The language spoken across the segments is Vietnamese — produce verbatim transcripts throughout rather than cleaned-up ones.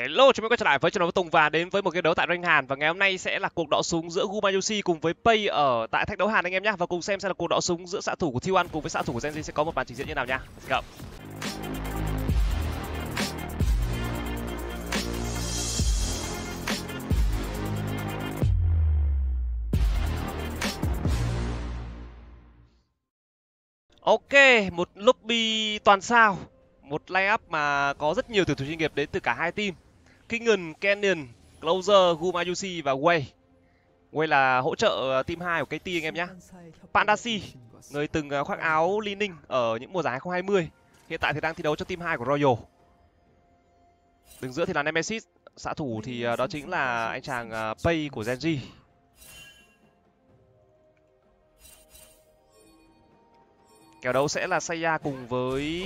Hello, chúng mình quay trở lại với channel Tùng và đến với một game đấu tại Rank Hàn. Và ngày hôm nay sẽ là cuộc đọ súng giữa Gumayusi cùng với Pay ở tại thách đấu Hàn anh em nhé. Và cùng xem sẽ là cuộc đọ súng giữa xạ thủ của T một cùng với xạ thủ của Gen Z sẽ có một màn trình diễn như nào nha. Let's go. Ok, một lobby toàn sao, một line-up mà có rất nhiều tuyển thủ chuyên nghiệp đến từ cả hai team. Kingen, Canyon, Closer, Gumayusi và Wei. Wei là hỗ trợ team hai của ca tê anh em nhé. Pandasi, người từng khoác áo Li Ning ở những mùa giải hai không hai không. Hiện tại thì đang thi đấu cho team hai của Royal. Đứng giữa thì là Nemesis, xạ thủ thì đó chính là anh chàng Pay của Genji. Kèo đấu sẽ là Seiya cùng với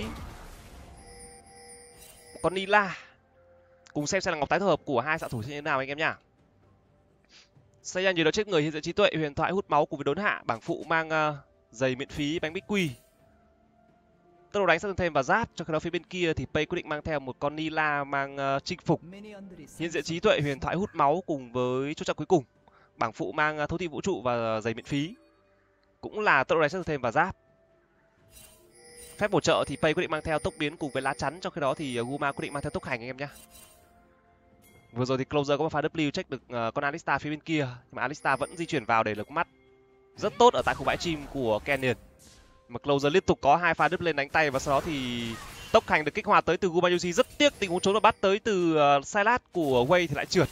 con Nila. Cùng xem xem là ngọc tái tổ hợp của hai xạ thủ như thế nào anh em nhá. Seiya nhiều đấu chết người, hiện diện trí tuệ, huyền thoại hút máu cùng với đốn hạ, bảng phụ mang uh, giày miễn phí, bánh bích quy. Tốc độ đánh sát thương thêm và giáp. Cho khi đó phía bên kia thì Pay quyết định mang theo một con Nila mang uh, chinh phục. Hiện diện trí tuệ, huyền thoại hút máu cùng với chốt chặn cuối cùng. Bảng phụ mang uh, thấu thị vũ trụ và giày miễn phí. Cũng là tốc độ đánh sát thương thêm và giáp. Phép bổ trợ thì Pay quyết định mang theo tốc biến cùng với lá chắn, trong khi đó thì Guma quyết định mang theo tốc hành anh em nhé. Vừa rồi thì Closer có một pha W check được uh, con Alistar phía bên kia, nhưng mà Alistar vẫn di chuyển vào để lực mắt rất tốt ở tại khu bãi chim của Canyon. Mà Closer liên tục có hai pha đứt lên đánh tay và sau đó thì tốc hành được kích hoạt tới từ Gumayusi. Rất tiếc tình huống trốn và bắt tới từ uh, Silas của Wei thì lại trượt.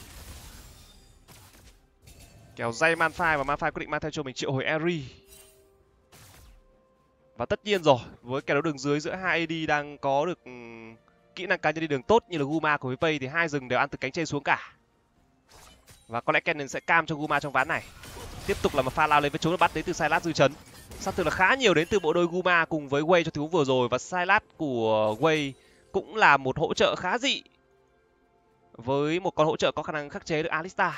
Kèo dây Manfai và Manfai quyết định mang theo cho mình triệu hồi Eri. Và tất nhiên rồi, với kèo đấu đường dưới giữa hai a đê đang có được um, kỹ năng cá nhân đi đường tốt như là Guma cùng với Pay thì hai rừng đều ăn từ cánh trên xuống cả. Và có lẽ Canyon sẽ cam cho Guma trong ván này. Tiếp tục là một pha lao lên với trốn và bắt đến từ Silas dư chấn. Sát thương là khá nhiều đến từ bộ đôi Guma cùng với Wei cho tình huống vừa rồi, và Silas của Wei cũng là một hỗ trợ khá dị với một con hỗ trợ có khả năng khắc chế được Alistar.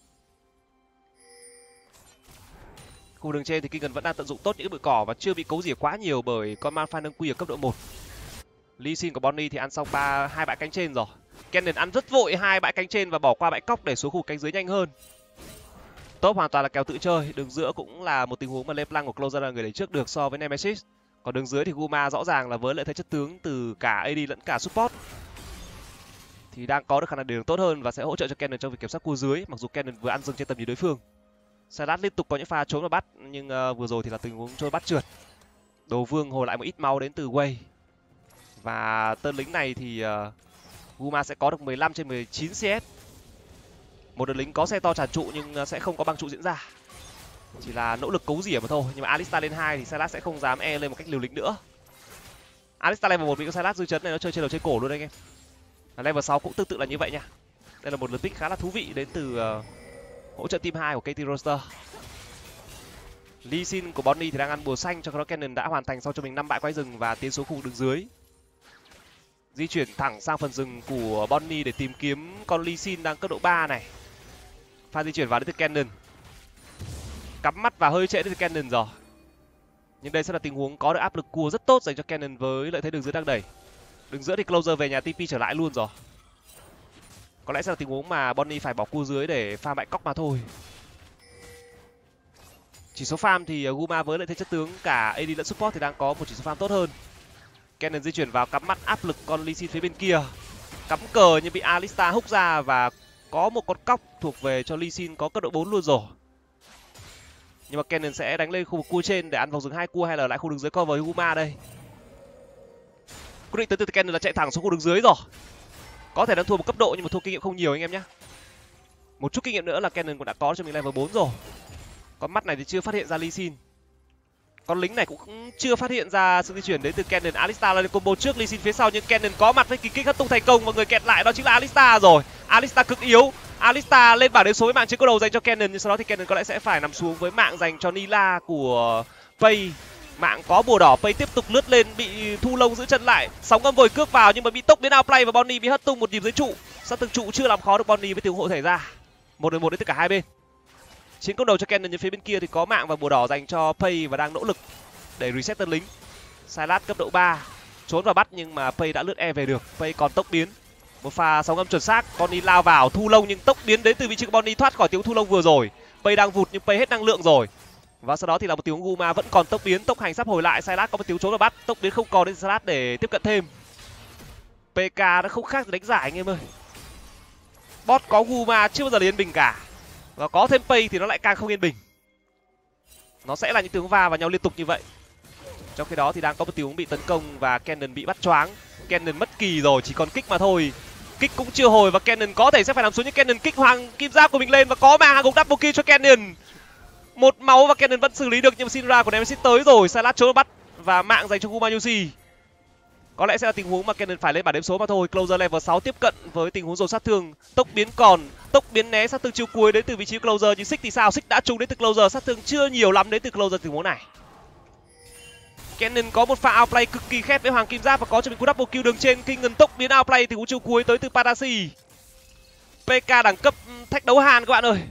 Khu đường trên thì Kingen vẫn đang tận dụng tốt những bụi cỏ và chưa bị cấu rỉa quá nhiều bởi con Malphite nâng quy ở cấp độ một. Lee Sin của Bonnie thì ăn xong ba hai bãi cánh trên rồi. Canyon ăn rất vội hai bãi cánh trên và bỏ qua bãi cóc để xuống khu cánh dưới nhanh hơn. Top hoàn toàn là kèo tự chơi. Đường giữa cũng là một tình huống mà LeBlanc của Closer là người đẩy trước được so với Nemesis. Còn đường dưới thì Guma rõ ràng là với lợi thế chất tướng từ cả a đê lẫn cả support thì đang có được khả năng đường tốt hơn và sẽ hỗ trợ cho Canyon trong việc kiểm soát cua dưới, mặc dù Canyon vừa ăn dừng trên tầm nhìn đối phương. Silas liên tục có những pha trốn và bắt, nhưng uh, vừa rồi thì là tình huống trôi bắt trượt. Đồ vương hồi lại một ít máu đến từ Wei. Và tên lính này thì uh, Guma sẽ có được mười lăm trên mười chín xê ét. Một đợt lính có xe to tràn trụ nhưng sẽ không có băng trụ diễn ra. Chỉ là nỗ lực cấu rỉa mà thôi. Nhưng mà Alistar lên hai thì Silas sẽ không dám e lên một cách liều lĩnh nữa. Alistar level một bị con Silas dư chấn này nó chơi trên đầu chơi cổ luôn anh em. Và level sáu cũng tương tự là như vậy nha. Đây là một lượt pick khá là thú vị đến từ uh, hỗ trợ team hai của ca tê Roster. Lee Sin của Bonnie thì đang ăn bùa xanh, cho đó Canyon đã hoàn thành sau cho mình năm bãi quái rừng và tiến xuống khu vực đường dưới. Di chuyển thẳng sang phần rừng của Bonnie để tìm kiếm con Lee Sin đang cấp độ ba này. Pha di chuyển vào đến từ Canyon. Cắm mắt và hơi trễ đến từ Canyon rồi. Nhưng đây sẽ là tình huống có được áp lực cua rất tốt dành cho Canyon với lợi thế đường dưới đang đẩy. Đường giữa thì Closer về nhà tê pê trở lại luôn rồi. Có lẽ sẽ là tình huống mà Bonnie phải bỏ cua dưới để farm bãi cóc mà thôi. Chỉ số farm thì Guma với lợi thế chất tướng cả a đê lẫn support thì đang có một chỉ số farm tốt hơn. Canyon di chuyển vào cắm mắt áp lực con Lee Sin phía bên kia. Cắm cờ nhưng bị Alistar húc ra và có một con cóc thuộc về cho Lee Sin có cấp độ bốn luôn rồi. Nhưng mà Canyon sẽ đánh lên khu vực cua trên để ăn vào rừng hai cua hay là lại khu đường dưới cover Guma đây. Quyết định tới từ Canyon là chạy thẳng xuống khu đường dưới rồi. Có thể đang thua một cấp độ nhưng mà thua kinh nghiệm không nhiều anh em nhé. Một chút kinh nghiệm nữa là Canyon cũng đã có cho mình level bốn rồi. Con mắt này thì chưa phát hiện ra Lee Sin. Con lính này cũng chưa phát hiện ra sự di chuyển đến từ Canyon. Alistar lên combo trước Lee Sin phía sau nhưng Canyon có mặt với kỳ kích hất tung thành công và người kẹt lại đó chính là Alistar rồi. Alistar cực yếu. Alistar lên bảng đếm số với mạng chiến câu đầu dành cho Canyon, nhưng sau đó thì Canyon có lẽ sẽ phải nằm xuống với mạng dành cho Nila của Pay. Mạng có bùa đỏ, Pay tiếp tục lướt lên bị thu lông giữ chân lại. Sóng âm vội cước vào nhưng mà bị tốc biến outplay và Bonnie bị hất tung một nhịp dưới trụ. Sát thương trụ chưa làm khó được Bonnie với tình huống hộ thể ra. Một đối một đến tất cả hai bên. Chiến công đầu cho Canyon, nhưng phía bên kia thì có mạng và bùa đỏ dành cho Pay và đang nỗ lực để reset tân lính. Silas cấp độ ba trốn vào bắt nhưng mà Pay đã lướt e về được. Pay còn tốc biến. Một pha sóng âm chuẩn xác, Bonnie lao vào thu lông nhưng tốc biến đến từ vị trí của Bonnie thoát khỏi tiếng thu lông vừa rồi. Pay đang vụt nhưng Pay hết năng lượng rồi. Và sau đó thì là một tiếng Guma vẫn còn tốc biến, tốc hành sắp hồi lại, Sylas có một tiếng trốn và bắt, tốc biến không còn đến Sylas để tiếp cận thêm. pê ca nó không khác gì đánh giải anh em ơi. Bot có Guma chưa bao giờ là yên bình cả. Và có thêm Pay thì nó lại càng không yên bình. Nó sẽ là những tiếng va vào nhau liên tục như vậy. Trong khi đó thì đang có một tiếng bị tấn công và Cannon bị bắt choáng. Cannon mất kỳ rồi, chỉ còn kích mà thôi. Kích cũng chưa hồi và Cannon có thể sẽ phải nằm xuống, nhưng Cannon kích hoàng kim giáp của mình lên và có mà hàng gục double kill cho Cannon. Một máu và Cannon vẫn xử lý được, nhưng mà Syndra của Nemesis tới rồi. Sylas trốn bắt và mạng dành cho Gumayusi. Có lẽ sẽ là tình huống mà Cannon phải lên bảng đếm số mà thôi. Closer level sáu tiếp cận với tình huống dồn sát thương, tốc biến còn, tốc biến né sát thương chiêu cuối đến từ vị trí Closer, nhưng Six thì sao? Six đã trúng đến từ Closer, sát thương chưa nhiều lắm đến từ Closer tình huống này. Cannon có một pha outplay cực kỳ khét với hoàng kim giáp và có cho mình cú double kill đường trên. Kingen tốc biến outplay tình huống chiêu cuối tới từ Padasi. pê ca đẳng cấp thách đấu hàn các bạn ơi.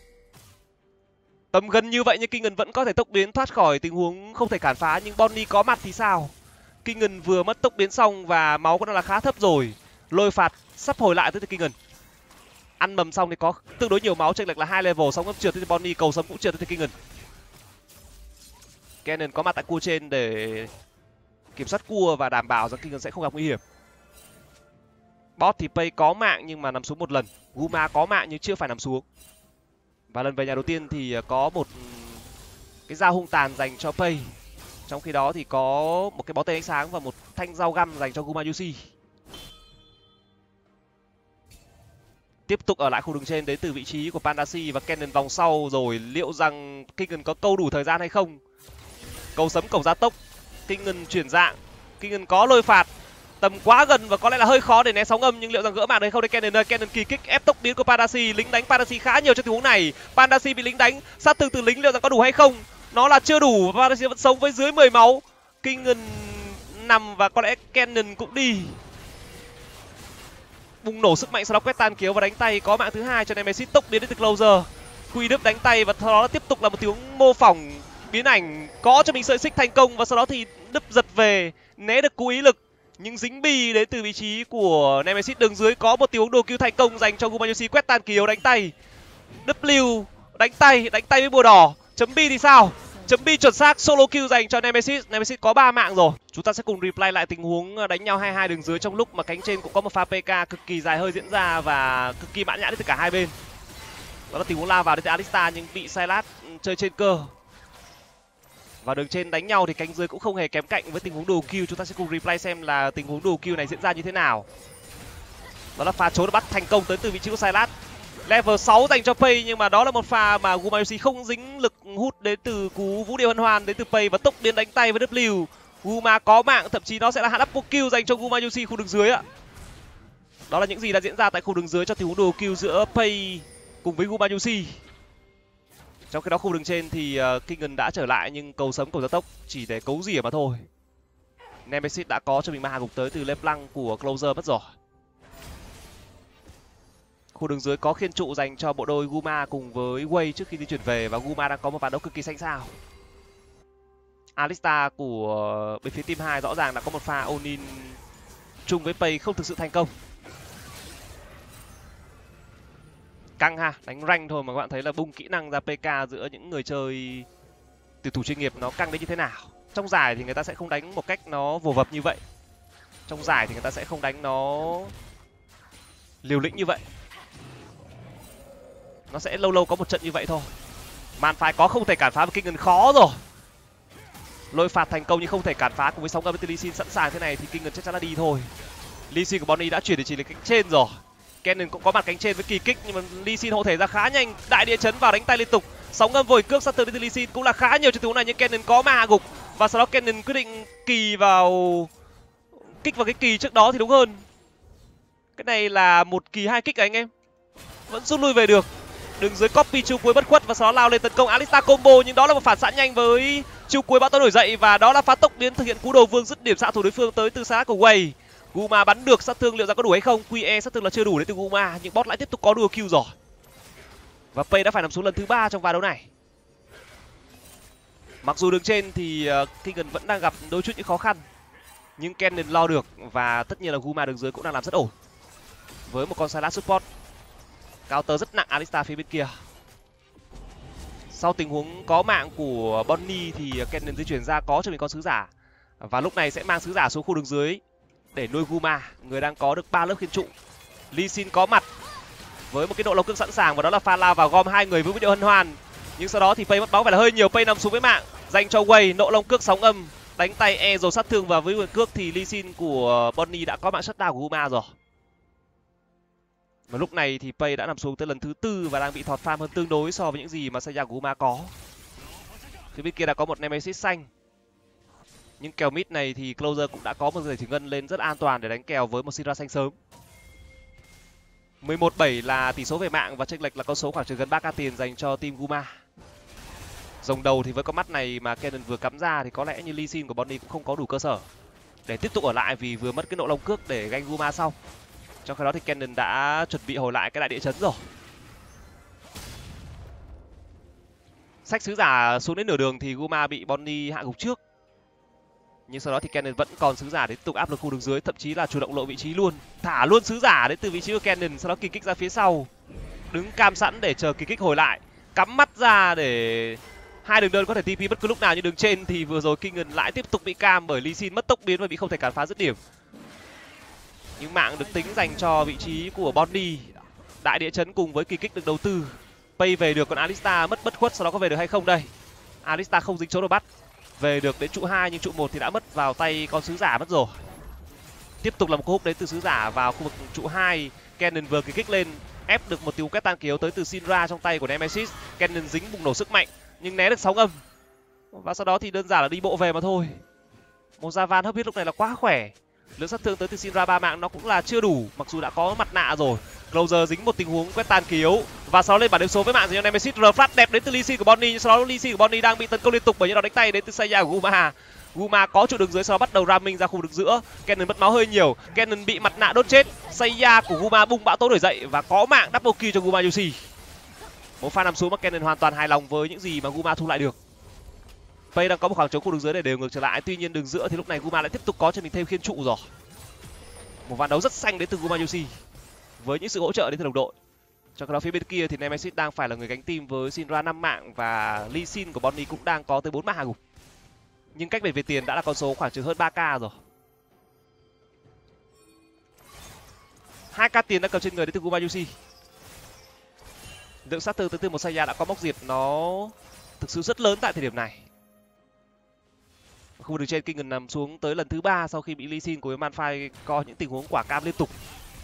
Tầm gần như vậy nhưng Kingen vẫn có thể tốc biến thoát khỏi tình huống không thể cản phá, nhưng Bonnie có mặt thì sao? Kingen vừa mất tốc biến xong và máu của nó là khá thấp rồi. Lôi phạt sắp hồi lại tới từ Kingen. Ăn mầm xong thì có tương đối nhiều máu, chênh lệch là hai level, sóng âm trượt tới từ Bonnie, cầu sấm cũng trượt tới từ Kingen. Cannon có mặt tại cua trên để kiểm soát cua và đảm bảo rằng Kingen sẽ không gặp nguy hiểm. Bot thì Pay có mạng nhưng mà nằm xuống một lần. Guma có mạng nhưng chưa phải nằm xuống. Và lần về nhà đầu tiên thì có một cái dao hung tàn dành cho Pay. Trong khi đó thì có một cái bó tay ánh sáng và một thanh dao găm dành cho Gumayusi. Tiếp tục ở lại khu đường trên đến từ vị trí của Pandasi và Cannon vòng sau rồi. Liệu rằng Kingen có câu đủ thời gian hay không? Cầu sấm cầu gia tốc, Kingen chuyển dạng, Kingen có lôi phạt, tầm quá gần và có lẽ là hơi khó để né sóng âm, nhưng liệu rằng gỡ mạng được không? Đây Cannon ơi, Cannon kỳ kích ép tốc biến của Pandasi, lính đánh Pandasi khá nhiều trong tình huống này. Pandasi bị lính đánh, sát thương từ lính liệu rằng có đủ hay không? Nó là chưa đủ, Pandasi vẫn sống với dưới mười máu. Kingen nằm và có lẽ Cannon cũng đi. Bùng nổ sức mạnh sau đó quét tan kiếu và đánh tay, có mạng thứ hai cho Nemesis, tốc biến đến từ Closer. Quy Đức đánh tay và sau đó tiếp tục là một tiếng mô phỏng biến ảnh, có cho mình sợi xích thành công và sau đó thì đứt giật về, né được cú ý lực nhưng dính bi đến từ vị trí của Nemesis. Đường dưới có một tiếng đồ cứu thành công dành cho Gumayusi, quét tan kiếu đánh tay, W đánh tay, đánh tay với bùa đỏ. Chấm bi thì sao? Chấm bi chuẩn xác, solo kill dành cho Nemesis. Nemesis có ba mạng rồi. Chúng ta sẽ cùng replay lại tình huống đánh nhau hai hai đường dưới trong lúc mà cánh trên cũng có một pha pê ca cực kỳ dài hơi diễn ra và cực kỳ mãn nhãn đến từ cả hai bên. Đó là tình huống lao vào đến từ Alistar nhưng bị Sylas chơi trên cơ. Và đường trên đánh nhau thì cánh dưới cũng không hề kém cạnh với tình huống đồ kill. Chúng ta sẽ cùng replay xem là tình huống đồ kill này diễn ra như thế nào. Đó là pha trốn bắt thành công tới từ vị trí của Sylas. Level sáu dành cho Pay nhưng mà đó là một pha mà Gumayusi không dính lực hút đến từ cú vũ điệu hân hoan đến từ Pay và tốc biến đánh tay với W. Guma có mạng, thậm chí nó sẽ là hạ double kill dành cho Gumayusi khu đường dưới ạ. Đó là những gì đã diễn ra tại khu đường dưới cho tình huống đồ kill giữa Pay cùng với Gumayusi. Trong khi đó khu đường trên thì uh, Kingen đã trở lại nhưng cầu sấm cầu gia tốc chỉ để cấu rỉa mà thôi. Nemesis đã có cho mình ma hạ gục tới từ LeBlanc của Closer mất rồi. Khu đường dưới có khiên trụ dành cho bộ đôi Guma cùng với Wei trước khi di chuyển về và Guma đang có một ván đấu cực kỳ xanh xao. Alistar của bên phía team hai rõ ràng đã có một pha Onin chung với Pay không thực sự thành công. Căng ha, đánh rank thôi mà các bạn thấy là bung kỹ năng ra pê ca giữa những người chơi tuyển thủ chuyên nghiệp nó căng đến như thế nào. Trong giải thì người ta sẽ không đánh một cách nó vồ vập như vậy. Trong giải thì người ta sẽ không đánh nó liều lĩnh như vậy. Nó sẽ lâu lâu có một trận như vậy thôi. Màn phái có không thể cản phá với Kingen khó rồi. Lôi phạt thành công nhưng không thể cản phá cùng với sóng âm với Lee Sin sẵn sàng thế này thì Kingen chắc chắn là đi thôi. Lee Sin của Bonnie đã chuyển để chỉ là cánh trên rồi. Cannon cũng có mặt cánh trên với kỳ kích nhưng mà Lee Sin hộ thể ra khá nhanh, đại địa chấn vào đánh tay liên tục. Sóng âm vội cước sát thương đến từ Lee Sin cũng là khá nhiều trong tình huống này nhưng Cannon có ma hạ gục và sau đó Cannon quyết định kỳ vào kích vào cái kỳ trước đó thì đúng hơn. Cái này là một kỳ hai kích à anh em. Vẫn rút lui về được. Đường dưới copy chiêu cuối bất khuất và sau đó lao lên tấn công Alistar combo nhưng đó là một phản xạ nhanh với chiêu cuối bão tố nổi dậy và đó là phá tốc biến thực hiện cú đầu vương dứt điểm xạ thủ đối phương tới từ xa của Wei. Guma bắn được sát thương liệu rằng có đủ hay không? quy e sát thương là chưa đủ đến từ Guma nhưng bot lại tiếp tục có dual kill rồi. Và Pay đã phải nằm xuống lần thứ ba trong ván đấu này. Mặc dù đường trên thì uh, Kingen vẫn đang gặp đôi chút những khó khăn nhưng Cannon lo được và tất nhiên là Guma đường dưới cũng đang làm rất ổn. với một con Sylas support counter rất nặng Alistar phía bên kia. Sau tình huống có mạng của Bonnie thì Kennen di chuyển ra có cho mình con sứ giả, và lúc này sẽ mang sứ giả xuống khu đường dưới để nuôi Guma, người đang có được ba lớp khiên trụ. Lee Sin có mặt với một cái độ lồng cước sẵn sàng, và đó là pha lao vào gom hai người với độ hân hoan. Nhưng sau đó thì Pay mất máu phải là hơi nhiều. Pay nằm xuống với mạng dành cho Wei, nộ lồng cước sóng âm đánh tay e rồi sát thương, và với quyền cước thì Lee Sin của Bonnie đã có mạng shutdown của Guma rồi. Và lúc này thì Pay đã nằm xuống tới lần thứ tư và đang bị thọt farm hơn tương đối so với những gì mà Seiya của Guma có. Phía bên kia đã có một Nemesis xanh. Nhưng kèo mid này thì Closer cũng đã có một giải thủy ngân lên rất an toàn để đánh kèo với một Syndra xanh sớm. mười một bảy là tỷ số về mạng và chênh lệch là con số khoảng chừng gần ba k tiền dành cho team Guma. Rồng đầu thì với con mắt này mà Kennen vừa cắm ra thì có lẽ như Lee Sin của Bonnie cũng không có đủ cơ sở để tiếp tục ở lại, vì vừa mất cái nộ long cước để ganh Guma xong. Trong khi đó thì Kennen đã chuẩn bị hồi lại cái đại địa chấn rồi. Xách sứ giả xuống đến nửa đường thì Guma bị Bonnie hạ gục trước. Nhưng sau đó thì Kennen vẫn còn sứ giả để tiếp tục áp lực khu đường dưới, thậm chí là chủ động lộ vị trí luôn, thả luôn sứ giả đến từ vị trí của Kennen, sau đó kỳ kích ra phía sau, đứng cam sẵn để chờ kỳ kích hồi lại, cắm mắt ra để hai đường đơn có thể tê pê bất cứ lúc nào. Nhưng đường trên thì vừa rồi Kingen lại tiếp tục bị cam bởi Lee Sin mất tốc biến và bị không thể cản phá dứt điểm. Nhưng mạng được tính dành cho vị trí của Bonnie, đại địa chấn cùng với kỳ kích được đầu tư. Pay về được, còn Alistar mất bất khuất, sau đó có về được hay không đây? Alistar không dính chỗ đâu bắt, về được đến trụ hai nhưng trụ một thì đã mất vào tay con sứ giả mất rồi. Tiếp tục là một cú húc đến từ sứ giả vào khu vực trụ hai. Kennen vừa kỳ kích lên ép được một tiếng quét tan kiếu tới từ Syndra trong tay của Nemesis. Kennen dính bùng nổ sức mạnh nhưng né được sóng âm, và sau đó thì đơn giản là đi bộ về mà thôi. Một Javan hấp huyết lúc này là quá khỏe. Lượng sát thương tới từ Syndra ba mạng nó cũng là chưa đủ, mặc dù đã có mặt nạ rồi. Closer dính một tình huống quét tan kiếu và sau đó lên bản điểm số với mạng dành cho Nemesis. R flash đẹp đến từ Lee Sin của Bonnie, nhưng sau đó Lee Sin của Bonnie đang bị tấn công liên tục bởi những đòn đánh tay đến từ Seiya của Guma. Guma có trụ đường dưới, sau đó bắt đầu ramming ra khu vực giữa. Kennen mất máu hơi nhiều, Kennen bị mặt nạ đốt chết. Seiya của Guma bung bão tố nổi dậy và có mạng double kill cho Guma Yushi. Một pha nằm xuống mà Kennen hoàn toàn hài lòng với những gì mà Guma thu lại được. Pay đang có một khoảng trống khu đường dưới để đều ngược trở lại, tuy nhiên đường giữa thì lúc này Guma lại tiếp tục có cho mình thêm khiên trụ rồi. Một ván đấu rất xanh đến từ Guma Yushi với những sự hỗ trợ đến từ đồng đội. Trong khi đó phía bên kia thì Nemesis đang phải là người gánh team với Syndra năm mạng và Lee Sin của Bonnie cũng đang có tới bốn mạng hạ gục. Nhưng cách biệt về tiền đã là con số khoảng chừng hơn ba k rồi. hai k tiền đã cầm trên người đến từ Guma Yushi. Lượng sát thương tới từ một Seiya đã có mốc diệt nó thực sự rất lớn tại thời điểm này. Khu vực trên Kingen nằm xuống tới lần thứ ba sau khi bị Lee Sin của Malphite có những tình huống quả cam liên tục.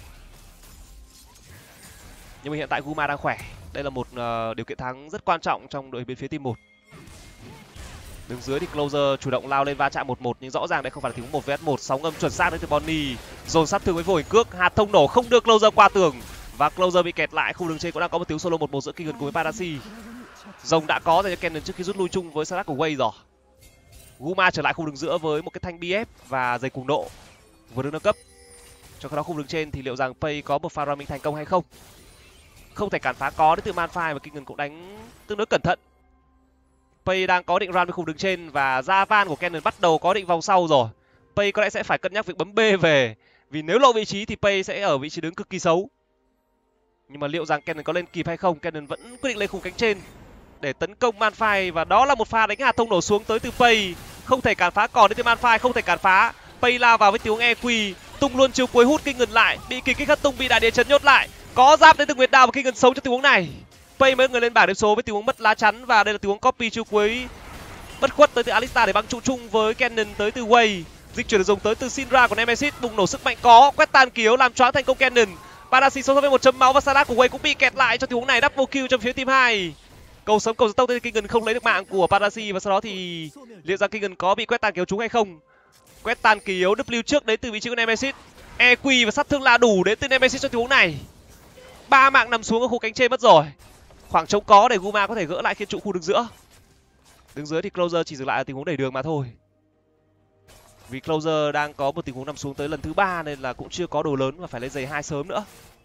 Nhưng mà hiện tại Guma đang khỏe. Đây là một uh, điều kiện thắng rất quan trọng trong đội bên phía team một. Đường dưới thì Closer chủ động lao lên va chạm một một, nhưng rõ ràng đây không phải là tình huống một vs một. Sóng âm chuẩn xác đến từ Bonnie, dồn sát thương với vô hình cước, hạt thông nổ không đưa Closer qua tường và Closer bị kẹt lại. Khu đường trên cũng đang có một tiếng solo một một giữa Kingen cùng với Padasi. Rồng đã có dành cho Kennen trước khi rút lui chung với Sarak của Wei rồi. Guma trở lại khu đường giữa với một cái thanh bê ép và giày cùng độ vừa được nâng cấp. Trong khi đó khu đường trên thì liệu rằng Pay có một pha ramming thành công hay không? Không thể cản phá có đến từ Malphite và Kingen cũng đánh tương đối cẩn thận. Pay đang có định run với khu đường trên và Javan của Kennen bắt đầu có định vòng sau rồi. Pay có lẽ sẽ phải cân nhắc việc bấm B về, vì nếu lộ vị trí thì Pay sẽ ở vị trí đứng cực kỳ xấu. Nhưng mà liệu rằng Kennen có lên kịp hay không? Kennen vẫn quyết định lên khung cánh trên để tấn công Malphite, và đó là một pha đánh hạt thông nổ xuống tới từ Pay. Không thể cản phá còn đến từ Malphite, không thể cản phá. Pay lao vào với tiếng e quy, tung luôn chiêu cuối hút Kingen lại, bị kỳ kích hất tung, bị đại địa chấn nhốt lại. Có giáp đến từ Nguyệt Đao và Kingen sống cho tình huống này. Pay mới người lên bảng điểm số với tình huống mất lá chắn, và đây là tình huống copy chiêu cuối bất khuất tới từ Alistar để băng trụ chung với Kennen tới từ Wei. Dịch chuyển được dùng tới từ Syndra của Nemesis, bùng nổ sức mạnh có, quét tan kiếu làm choáng thành công Kennen. Padasi sống với một chấm máu và Sarak của Wei cũng bị kẹt lại cho tình huống này, double kill trong phía team hai. Cầu sớm cầu tốc tới Kingen không lấy được mạng của Padasi, và sau đó thì liệu rằng Kingen có bị quét tan kiếu trúng hay không? Quét tan kiếu W trước đến từ vị trí của Nemesis. e quy và sát thương là đủ đến từ Nemesis cho tình huống này. Ba mạng nằm xuống ở khu cánh trên mất rồi. Khoảng trống có để Guma có thể gỡ lại khiên trụ khu đường giữa. Đứng dưới thì Closer chỉ dừng lại ở tình huống đẩy đường mà thôi. Vì Closer đang có một tình huống nằm xuống tới lần thứ ba nên là cũng chưa có đồ lớn và phải lên giày hai sớm nữa.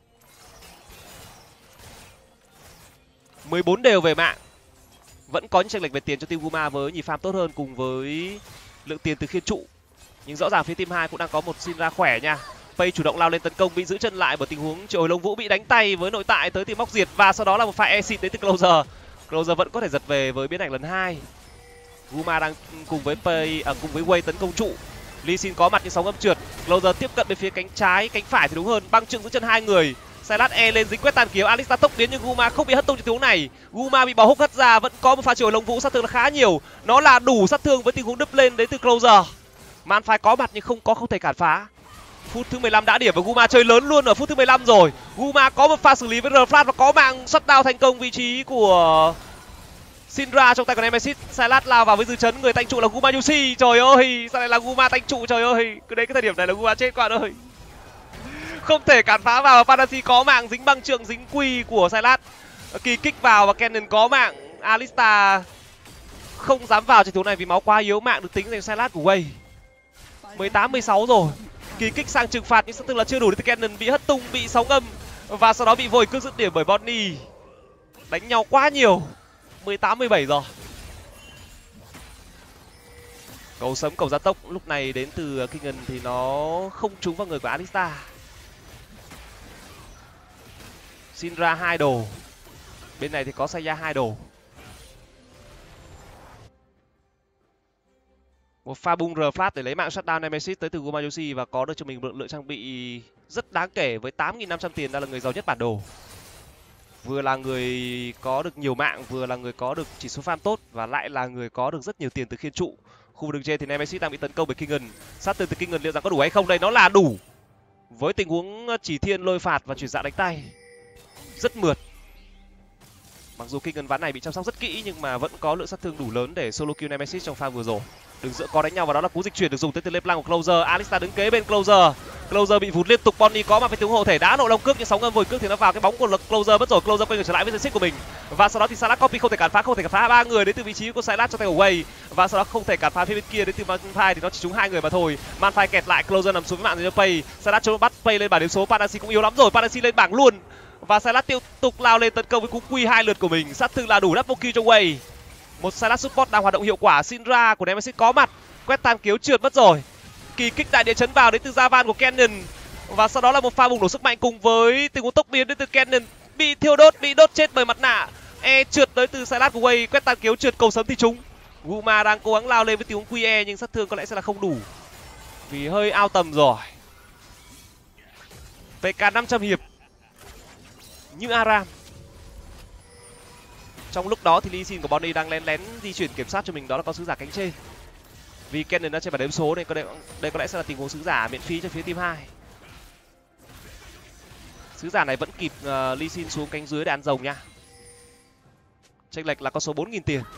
mười bốn đều về mạng. Vẫn có những chênh lệch về tiền cho team Guma với nhịp farm tốt hơn cùng với lượng tiền từ khiên trụ. Nhưng rõ ràng phía team hai cũng đang có một Syndra khỏe nha. Pay chủ động lao lên tấn công, bị giữ chân lại bởi tình huống Triệu Hồi Lông Vũ bị đánh tay với nội tại tới tìm móc diệt, và sau đó là một pha exit đến từ Closer. Closer vẫn có thể giật về với biến ảnh lần hai. Guma đang cùng với Pay à, cùng với Wei tấn công trụ. Lee Sin có mặt nhưng sóng âm trượt. Closer tiếp cận bên phía cánh trái, cánh phải thì đúng hơn, băng trượng giữ chân hai người. Sylas E lên dính quét tàn kiếm, Alistar tốc biến nhưng Guma không bị hất tung trong tình huống này. Guma bị bảo húc hất ra, vẫn có một pha Triệu Hồi Lông Vũ, sát thương là khá nhiều. Nó là đủ sát thương với tình huống đứt lên đến từ Closer. Malphite có mặt nhưng không có không thể cản phá. Phút thứ mười lăm đã điểm và Guma chơi lớn luôn ở phút thứ mười lăm rồi. Guma có một pha xử lý với R-Flash và có mạng shutdown thành công vị trí của Syndra trong tay của Nemesis. Sylas lao vào với dư chấn, người tanh trụ là Guma Yushi. Trời ơi, sao lại là Guma tanh trụ, trời ơi. Cứ đấy cái thời điểm này là Guma chết các bạn ơi. Không thể cản phá vào, và Fantasy có mạng dính băng trượng, dính quy của Sylas. Kỳ kích vào và Cannon có mạng. Alistar không dám vào trận đấu này vì máu quá yếu, mạng được tính dành Sylas của Wei. mười tám mười sáu rồi. Kỳ kích sang trừng phạt nhưng sát thương là chưa đủ để Cannon bị hất tung, bị sóng âm và sau đó bị vội cước dứt điểm bởi Bonnie. Đánh nhau quá nhiều. mười tám mười bảy rồi. Cầu sấm cầu gia tốc lúc này đến từ Kingan thì nó không trúng vào người của Alistar. Syndra hai đồ. Bên này thì có Saya hai đồ. Một pha bung R-Flash để lấy mạng shutdown Nemesis tới từ Guma Yushi và có được cho mình một lượng trang bị rất đáng kể với tám nghìn năm trăm tiền, đang là người giàu nhất bản đồ. Vừa là người có được nhiều mạng, vừa là người có được chỉ số farm tốt và lại là người có được rất nhiều tiền từ khiên trụ. Khu vực đường trên thì Nemesis đang bị tấn công bởi Kingan. Sát thương từ Kingan liệu rằng có đủ hay không đây? Nó là đủ. Với tình huống chỉ thiên lôi phạt và chuyển dạng đánh tay. Rất mượt. Mặc dù Kingan ván này bị chăm sóc rất kỹ nhưng mà vẫn có lượng sát thương đủ lớn để solo kill Nemesis trong pha vừa rồi. Đường giữa có đánh nhau và đó là cú dịch chuyển được dùng tới từ Leblanc của Closer. Alistar đứng kế bên Closer. Closer bị vụt liên tục, Bonnie có mặt với tiếng hộ thể đá nộ long cước nhưng sóng âm vội cước thì nó vào cái bóng của Closer mất rồi. Closer quay người trở lại với dây xích của mình và sau đó thì Sylas copy không thể cản phá, không thể cản phá ba người đến từ vị trí của Sylas trong tay của Wei và sau đó không thể cản phá phía bên kia đến từ Malphite thì nó chỉ trúng hai người mà thôi. Malphite kẹt lại, Closer nằm xuống với mạng dành cho Pay. Sylas cho bắt Pay lên bảng điểm số, Panasi cũng yếu lắm rồi, Panasi lên bảng luôn và Sylas tiếp tục lao lên tấn công với cú quy hai lượt của mình, sát thương là đủ double kill cho Wei. Một Sylas support đang hoạt động hiệu quả. Syndra của Nemesis có mặt, quét tan kiếu trượt mất rồi. Kỳ kích đại địa chấn vào đến từ Javan của Cannon và sau đó là một pha bùng nổ sức mạnh cùng với tình huống tốc biến đến từ Cannon, bị thiêu đốt, bị đốt chết bởi mặt nạ. E trượt tới từ Sylas của Wei, quét tan kiếu trượt, cầu sấm thì trúng. Guma đang cố gắng lao lên với tình huống quy e nhưng sát thương có lẽ sẽ là không đủ vì hơi ao tầm rồi. pê ca năm trăm hiệp như Aram. Trong lúc đó thì Lee Sin của Bonnie đang lén lén di chuyển kiểm soát cho mình, đó là có sứ giả cánh trên. Vì Cannon đã trên bảng điểm số nên có đây, đây có lẽ sẽ là tình huống sứ giả miễn phí cho phía team hai. Sứ giả này vẫn kịp uh, Lee Sin xuống cánh dưới để ăn rồng nha. Chênh lệch là con số bốn nghìn tiền.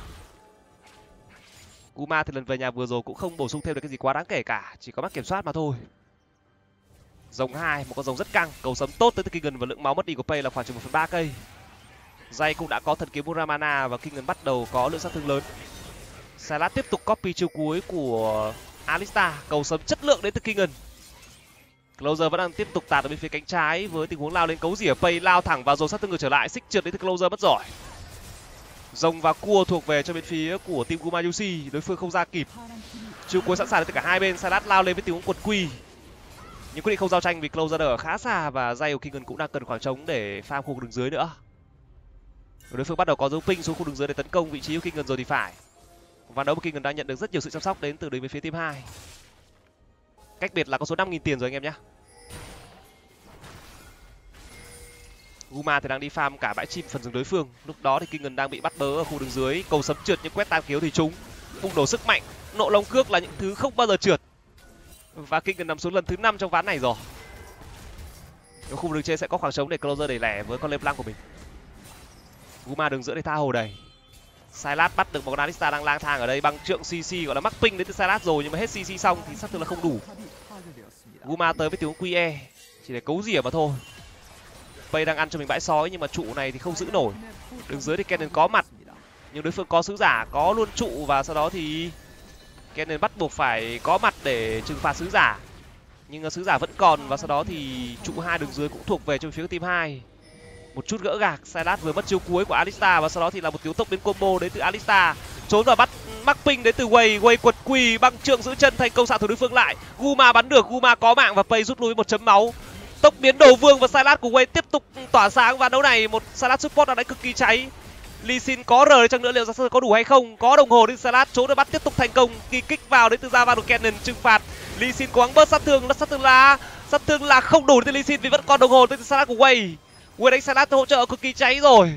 Guma thì lần về nhà vừa rồi cũng không bổ sung thêm được cái gì quá đáng kể cả, chỉ có mắt kiểm soát mà thôi. Rồng hai, một con rồng rất căng, cầu sấm tốt tới từ Kingan và lượng máu mất đi của Pay là khoảng chừng một phần ba cây. Jay cũng đã có thần kiếm Muramana và Kingan bắt đầu có lượng sát thương lớn. Sylas tiếp tục copy chiêu cuối của Alistar, cầu sấm chất lượng đến từ Kingan. Closer vẫn đang tiếp tục tạt ở bên phía cánh trái với tình huống lao lên cấu rỉa. Pay lao thẳng vào rồi sát thương ngược trở lại, xích trượt đến từ Closer mất rồi. Rồng và cua thuộc về cho bên phía của team Guma Yushi, đối phương không ra kịp. Chiêu cuối sẵn sàng từ cả hai bên. Sylas lao lên với tình huống quật quy nhưng quyết định không giao tranh vì Closer ở khá xa và Jay của Kingan cũng đang cần khoảng trống để farm khu vực đường dưới nữa. Đối phương bắt đầu có dấu ping xuống khu đường dưới để tấn công vị trí của Kingan rồi thì phải. Ván đấu của Kingan đang nhận được rất nhiều sự chăm sóc đến từ bên phía team hai. Cách biệt là có số năm nghìn tiền rồi anh em nhé. Guma thì đang đi farm cả bãi chim phần rừng đối phương. Lúc đó thì Kingan đang bị bắt bớ ở khu đường dưới, cầu sấm trượt nhưng quét tan kiếu thì trúng. Bùng nổ sức mạnh, nộ long cước là những thứ không bao giờ trượt. Và Kingan nằm xuống lần thứ năm trong ván này rồi. Ở khu đường trên sẽ có khoảng trống để Closer đẩy lẻ với con Leblanc của mình. Guma đường giữa để tha hồ đầy. Sylas bắt được một con Alistar đang lang thang ở đây, băng trượng xê xê gọi là mắc ping đến từ Sylas rồi nhưng mà hết xê xê xong thì sát thương là không đủ. Guma tới với tiếng quy e chỉ để cấu rỉa mà thôi. Pay đang ăn cho mình bãi sói nhưng mà trụ này thì không giữ nổi. Đường dưới thì Cannon có mặt nhưng đối phương có sứ giả, có luôn trụ và sau đó thì Cannon bắt buộc phải có mặt để trừng phạt sứ giả. Nhưng sứ giả vẫn còn và sau đó thì trụ hai đường dưới cũng thuộc về cho phía team hai. Một chút gỡ gạc, Sylas vừa mất chiêu cuối của Alistar và sau đó thì là một tiếu tốc đến combo đến từ Alistar. trốn và bắt mắc ping đến từ Wei. Wei quật quỳ băng trượng giữ chân thành công xạ thủ đối phương lại. Guma bắn được, Guma có mạng và Pei rút lui một chấm máu. Tốc biến đồ vương và Sylas của Wei tiếp tục tỏa sáng và đấu này một Sylas support đang đánh cực kỳ cháy. Lee Sin có R đi chăng nữa liệu ra có đủ hay không? Có đồng hồ đến Sylas, trốn và bắt tiếp tục thành công. Kỳ kích vào đến từ Java của Cannon trừng phạt. Lee Sin cố gắng bớt sát thương, sát thương là sát thương là không đủ đến Lee Sin vì vẫn còn đồng hồ đến từ Sylas của Wei. Wei đánh Sylas hỗ trợ cực kỳ cháy rồi.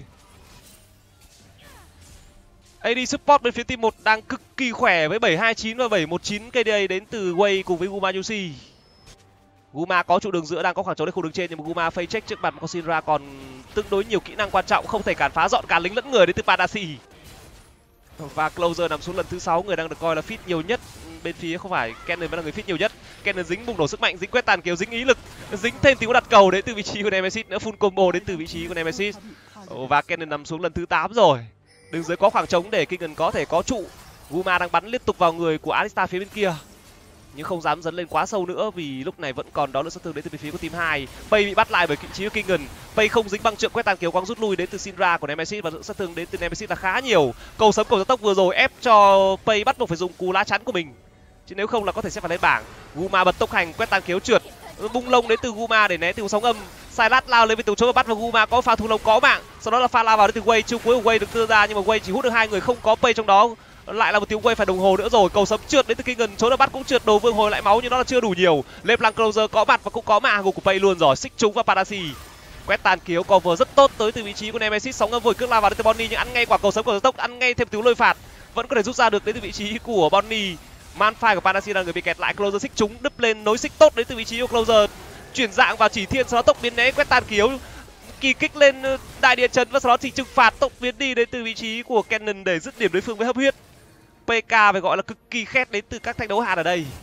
a đê support bên phía team một đang cực kỳ khỏe với bảy hai chín và bảy một chín K D A đến từ Wei cùng với Guma Yushi. Guma có trụ đường giữa đang có khoảng trống đến khu đường trên nhưng mà Guma face check trước mặt Kosinra còn tương đối nhiều kỹ năng quan trọng, không thể cản phá, dọn cả lính lẫn người đến từ Padasi. Và Closer nằm xuống lần thứ sáu, người đang được coi là fit nhiều nhất bên phía không phải Cannon vẫn là người fit nhiều nhất. Cannon dính bùng nổ sức mạnh, dính quét tàn kiều, dính ý lực, dính thêm tiếng đặt cầu đến từ vị trí của Nemesis nữa, full combo đến từ vị trí của Nemesis. Và Cannon nằm xuống lần thứ tám rồi. Đường dưới có khoảng trống để Kingan có thể có trụ. Guma đang bắn liên tục vào người của Alistar phía bên kia nhưng không dám dấn lên quá sâu nữa vì lúc này vẫn còn đó lượng sát thương đến từ phía của team hai. Pei bị bắt lại bởi vị trí của Kingan. Pei không dính băng trượng quét tàn kiều quang rút lui đến từ Syndra của Nemesis và lượng sát thương đến từ Nemesis là khá nhiều. Cầu sấm cầu gia tốc vừa rồi ép cho Pei bắt buộc phải dùng cú lá chắn của mình chứ nếu không là có thể sẽ phải lên bảng. Guma bật tốc hành, quét tàn kiều trượt, bung lông đến từ Guma để né từ sóng âm. Sylas lao lên với từ chỗ và bắt vào Guma, có pha thu lông có mạng, sau đó là pha lao vào đến từ Wei. Chiêu cuối của Wei được đưa ra nhưng mà Wei chỉ hút được hai người, không có Pei trong đó. Lại là một tiếng Wei phải đồng hồ nữa rồi. Cầu sấm trượt đến từ Kingan, chỗ đã bắt cũng trượt, đồ vương hồi lại máu nhưng nó là chưa đủ nhiều. Leblanc Closer có mặt và cũng có mạng gục của Pei luôn rồi. Xích trúng và Padasi quét tàn kiếu cover rất tốt tới từ vị trí của Nemesis. Sóng âm vội cước lao vào đến từ Bonnie nhưng ăn ngay quả cầu sấm cầu tốc, ăn ngay thêm tiếng lôi phạt vẫn có thể rút ra được đến từ vị trí của Bonnie. Manfire của Padasi là người bị kẹt lại. Closer xích trúng đứt lên nối xích tốt đến từ vị trí của Closer, chuyển dạng vào chỉ thiên, sau đó tốc biến né quét tàn kiếu, kỳ kích lên đại địa chấn và sau đó thì trừng phạt tốc biến đi đến từ vị trí của Cannon để dứt điểm đối phương với hấp huyết. pê ca phải gọi là cực kỳ khét đến từ các thanh đấu hạt ở đây.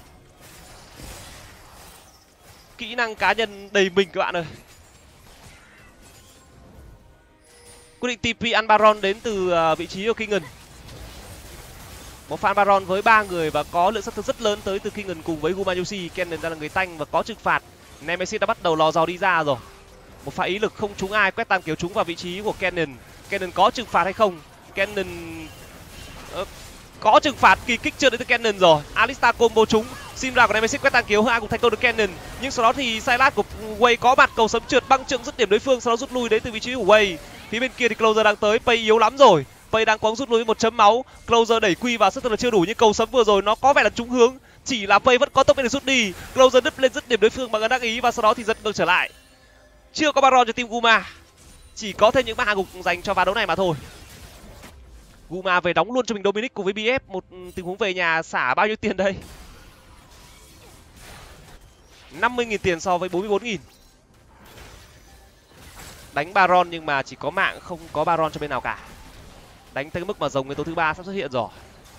Kỹ năng cá nhân đầy mình các bạn ơi. Quyết định tê pê ăn Baron đến từ vị trí của Kingan. Một pha Baron với ba người và có lượng sát thương rất lớn tới từ Kingan cùng với Guma Yushi. Cannon đang là người tanh và có trừng phạt. Nemesis đã bắt đầu lò dò đi ra rồi. Một pha ý lực không trúng ai, quét tàn kiều trúng vào vị trí của Cannon. Cannon có trừng phạt hay không? Cannon uh, có trừng phạt, kỳ kích chưa đến từ Cannon rồi. Alistar combo trúng, Syndra của Nemesis quét tàn kiếu, ai cũng thành công được Cannon. Nhưng sau đó thì Sylas của Wei có mặt, cầu sấm trượt băng trượng dứt điểm đối phương, sau đó rút lui đến từ vị trí của Wei. Phía bên kia thì Closer đang tới, Pei yếu lắm rồi. Pei đang cố rút lui một chấm máu. Closer đẩy quy vào, sát thương là chưa đủ nhưng cầu sấm vừa rồi nó có vẻ là trúng hướng. Chỉ là Pei vẫn có tốc độ để rút đi. Closer đứt lên dứt điểm đối phương bằng ấn đắc ý và sau đó thì giật ngược trở lại. Chưa có Baron cho team Guma, chỉ có thêm những mã hạ gục dành cho ván đấu này mà thôi. Guma về đóng luôn cho mình Dominic cùng với bê ép, một tình huống về nhà xả bao nhiêu tiền đây? năm mươi nghìn tiền so với bốn mươi bốn nghìn. Đánh Baron nhưng mà chỉ có mạng, không có Baron cho bên nào cả. Đánh tới mức mà rồng nguyên tố thứ ba sắp xuất hiện rồi.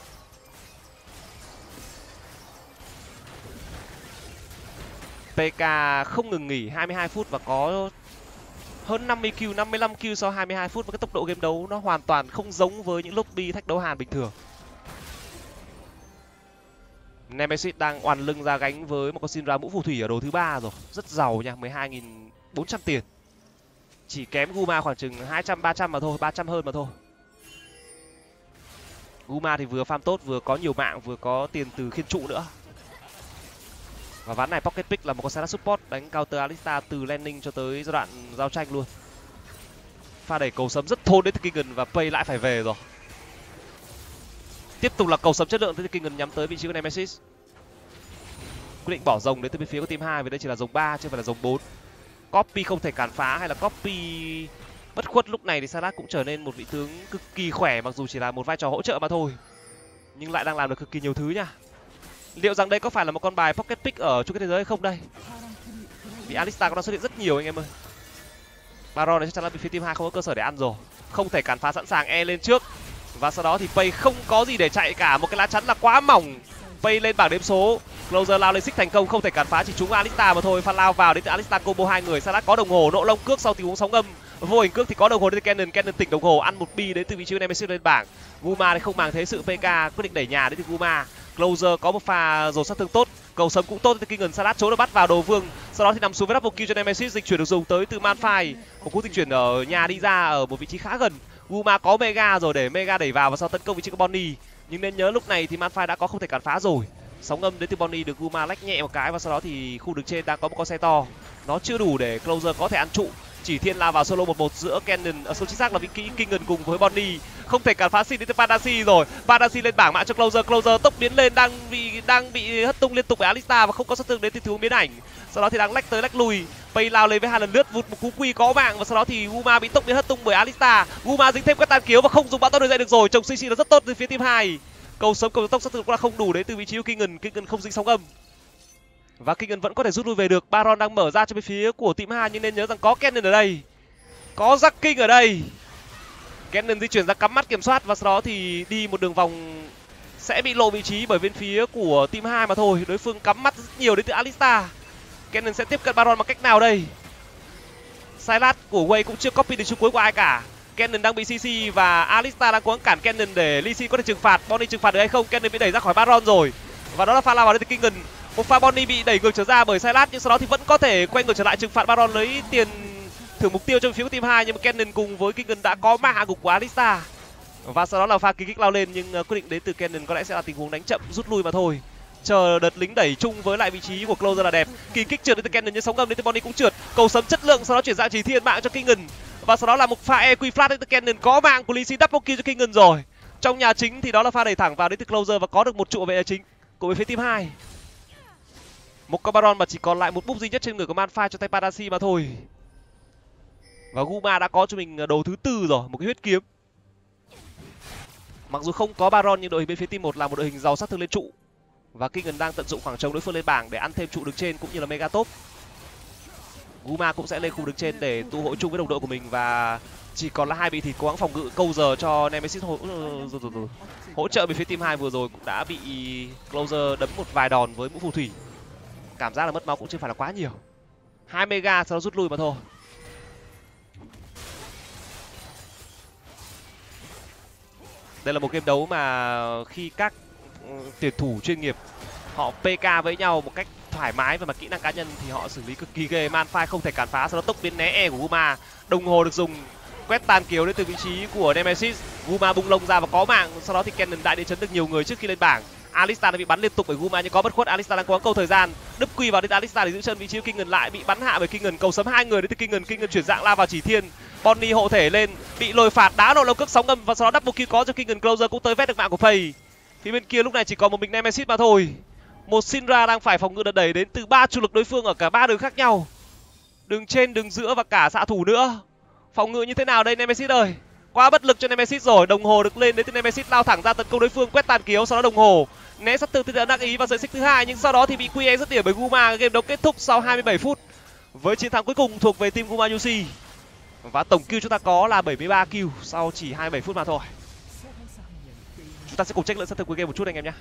pê ca không ngừng nghỉ hai mươi hai phút và có hơn năm mươi kill, năm mươi lăm kill sau hai mươi hai phút với cái tốc độ game đấu nó hoàn toàn không giống với những lobby thách đấu hàn bình thường. Nemesis đang oằn lưng ra gánh với một con Syndra mũ phù thủy ở đồ thứ ba rồi, rất giàu nha, mười hai nghìn bốn trăm tiền. Chỉ kém Guma khoảng chừng hai trăm ba trăm mà thôi, ba trăm hơn mà thôi. Guma thì vừa farm tốt, vừa có nhiều mạng, vừa có tiền từ khiên trụ nữa. Và ván này Pocket Pick là một con Sylas support đánh counter Alistar từ landing cho tới giai đoạn giao tranh luôn. Pha đẩy cầu sấm rất thôn đến từ Kingan và Pei lại phải về rồi. Tiếp tục là cầu sấm chất lượng tới từ Kingan nhắm tới vị trí của Nemesis. Quyết định bỏ rồng đến từ bên phía của team hai vì đây chỉ là rồng ba chứ không phải là rồng bốn. Copy không thể cản phá hay là copy bất khuất, lúc này thì Sylas cũng trở nên một vị tướng cực kỳ khỏe mặc dù chỉ là một vai trò hỗ trợ mà thôi. Nhưng lại đang làm được cực kỳ nhiều thứ nha. Liệu rằng đây có phải là một con bài Pocket Pick ở chung kết thế giới hay không đây? Vì Alistar cũng đang xuất hiện rất nhiều anh em ơi. Baron này chắc chắn là bên phía team hai không có cơ sở để ăn rồi. Không thể cản phá, sẵn sàng E lên trước. Và sau đó thì Pei không có gì để chạy cả, một cái lá chắn là quá mỏng. Pei lên bảng đếm số. Closer lao lên xích thành công, không thể cản phá, chỉ trúng Alistar mà thôi. Pha lao vào đến từ Alistar combo hai người. Sylas có đồng hồ, nộ lông cước sau tình huống sóng âm. Vô hình cước thì có đồng hồ đến từ Cannon, Cannon tỉnh đồng hồ, ăn một bi đến từ vị trí Nemesis lên bảng. Guma thì không màng thế sự, pê ca quyết định đẩy nhà đến từ Guma. Closer có một pha dồn sát thương tốt, cầu sấm cũng tốt từ Kingan. Sylas trốn được bắt vào đồ vương, sau đó thì nằm xuống với double kill cho Nemesis. Dịch chuyển được dùng tới từ Manfire, một cú dịch chuyển ở nhà đi ra ở một vị trí khá gần. Guma có Mega rồi để Mega đẩy vào và sau tấn công vị trí của Bonnie. Nhưng nên nhớ lúc này thì Malphite đã có không thể cản phá rồi. Sóng âm đến từ Bonnie được Guma lách nhẹ một cái và sau đó thì khu đường trên đang có một con xe to. Nó chưa đủ để Closer có thể ăn trụ. Chỉ Thiên lao vào solo một một giữa Cannon, ở số chính xác là Vicky Kingan cùng với Bonnie. Không thể cản phá xin đến từ Pandacy rồi. Pandacy lên bảng mạng cho Closer. Closer tốc biến lên đang bị đang bị hất tung liên tục bởi Alistar và không có sát thương đến từ thiếu biến ảnh. Sau đó thì đang lách tới lách lùi. Pay lao lên với hai lần lướt vụt một cú quy có mạng và sau đó thì Guma bị tốc biến hất tung bởi Alistar. Guma dính thêm các tàn kiếu và không dùng bão tốc nổi dậy được rồi. Trồng xê xê là rất tốt từ phía team hai. Cầu sớm cầu tốc sát thương cũng là không đủ đến từ vị trí của Kingan. Kingan không dính sóng âm. Và Kingan vẫn có thể rút lui về được. Baron đang mở ra cho bên phía của team hai nhưng nên nhớ rằng có Cannon ở đây. Có Jack King ở đây. Cannon di chuyển ra cắm mắt kiểm soát và sau đó thì đi một đường vòng sẽ bị lộ vị trí bởi bên phía của team hai mà thôi. Đối phương cắm mắt rất nhiều đến từ Alistar. Cannon sẽ tiếp cận Baron bằng cách nào đây? Sylas của Way cũng chưa copy được chiêu cuối của ai cả. Cannon đang bị xê xê và Alistar đang cố gắng cản Cannon để Lee Sin có thể trừng phạt. Bonnie trừng phạt được hay không? Cannon bị đẩy ra khỏi Baron rồi. Và đó là pha lao vào đến từ Kingan. Một pha Bonnie bị đẩy ngược trở ra bởi Sylas nhưng sau đó thì vẫn có thể quay ngược trở lại trừng phạt Baron lấy tiền thưởng mục tiêu cho phía của team hai nhưng mà Cannon cùng với Kingan đã có mạng hạ gục của Alistar. Và sau đó là pha kỳ kích lao lên nhưng quyết định đến từ Cannon có lẽ sẽ là tình huống đánh chậm rút lui mà thôi. Chờ đợt lính đẩy chung với lại vị trí của Closer là đẹp. Kỳ kích trượt đến từ Cannon nhưng sóng ngầm đến từ Bonnie cũng trượt. Cầu sấm chất lượng sau đó chuyển sang Chỉ Thiên mạng cho Kingan. Và sau đó là một pha e quy flash đến từ Cannon, có mạng của Lee Sin double kill cho Kingan rồi. Trong nhà chính thì đó là pha đẩy thẳng vào đến từ Closer và có được một trụ vệ chính của bên phía team hai. Một con Baron mà chỉ còn lại một búp duy nhất trên người của Malphite cho tay Pandacy mà thôi. Và Guma đã có cho mình đồ thứ tư rồi, một cái huyết kiếm. Mặc dù không có Baron nhưng đội hình bên phía team một là một đội hình giàu sát thương lên trụ. Và Kingan đang tận dụng khoảng trống đối phương lên bảng để ăn thêm trụ đường trên cũng như là mega top. Guma cũng sẽ lên khu đường trên để tụ hội chung với đồng đội của mình và chỉ còn là hai bị thịt cố gắng phòng ngự câu giờ cho Nemesis hỗ, hỗ trợ về phía team hai vừa rồi cũng đã bị Closer đấm một vài đòn với mũ phù thủy. Cảm giác là mất máu cũng chưa phải là quá nhiều. Hai mega sau đó rút lui mà thôi. Đây là một game đấu mà khi các tuyển thủ chuyên nghiệp họ pê ca với nhau một cách thoải mái về mặt kỹ năng cá nhân thì họ xử lý cực kỳ ghê. Malphite không thể cản phá, sau đó tốc biến né E của Guma. Đồng hồ được dùng quét tàn kiếu đến từ vị trí của Nemesis. Guma bung lông ra và có mạng, sau đó thì Cannon đại địa chấn được nhiều người trước khi lên bảng. Alistar đã bị bắn liên tục bởi Guma nhưng có bất khuất. Alistar đang cố gắng câu thời gian, đứt quy vào đến Alistar để giữ chân vị trí của Kingan, lại bị bắn hạ bởi Kingan. Cầu sấm hai người đến từ Kingan. Kingan chuyển dạng lao vào Chỉ Thiên. Bonnie hộ thể lên, bị lồi phạt đá nổ lồng cước sóng ngầm và sau đó double kill có cho Kingan. Closer cũng tới vét được mạng của Faye. Phía bên kia lúc này chỉ còn một mình Nemesis mà thôi. Một Syndra đang phải phòng ngự đợt đẩy đến từ ba chủ lực đối phương ở cả ba đường khác nhau. Đường trên, đường giữa và cả xạ thủ nữa. Phòng ngự như thế nào đây Nemesis ơi? Quá bất lực cho Nemesis rồi. Đồng hồ được lên đến từ Nemesis lao thẳng ra tấn công đối phương, quét tàn kiếu, sau đó đồng hồ né sát thương từ đắc ý và sợi xích thứ hai nhưng sau đó thì bị quy e dứt điểm bởi Guma. Game đấu kết thúc sau hai mươi bảy phút với chiến thắng cuối cùng thuộc về team Guma u xê. Và tổng kill chúng ta có là bảy mươi ba kill sau chỉ hai mươi bảy phút mà thôi. Chúng ta sẽ cùng check lượng sát thương cuối game một chút anh em nhé.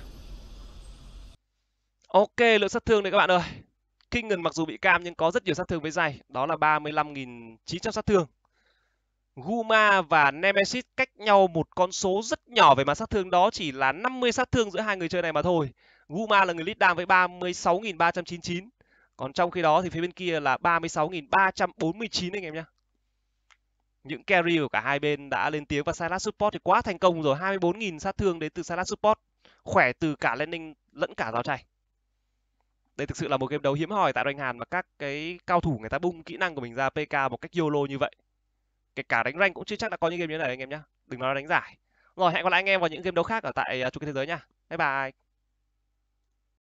Ok, lượng sát thương này các bạn ơi. Kingan mặc dù bị cam nhưng có rất nhiều sát thương với giày, đó là ba mươi lăm nghìn chín trăm sát thương. Guma và Nemesis cách nhau một con số rất nhỏ về mặt sát thương, đó chỉ là năm mươi sát thương giữa hai người chơi này mà thôi. Guma là người lead down với ba mươi sáu nghìn ba trăm chín mươi chín. Còn trong khi đó thì phía bên kia là ba mươi sáu nghìn ba trăm bốn mươi chín anh em nhé. Những carry của cả hai bên đã lên tiếng và Sylas support thì quá thành công rồi. hai mươi bốn nghìn sát thương đến từ Sylas support, khỏe từ cả landing lẫn cả giao tranh. Đây thực sự là một game đấu hiếm hoi tại Rank Hàn mà các cái cao thủ người ta bung kỹ năng của mình ra pê ca một cách YOLO như vậy. Kể cả đánh rank cũng chưa chắc đã có những game như thế này anh em nhé. Đừng nói là đánh giải. Rồi hẹn gặp lại anh em vào những game đấu khác ở tại chung kết thế giới nha. Bye bye.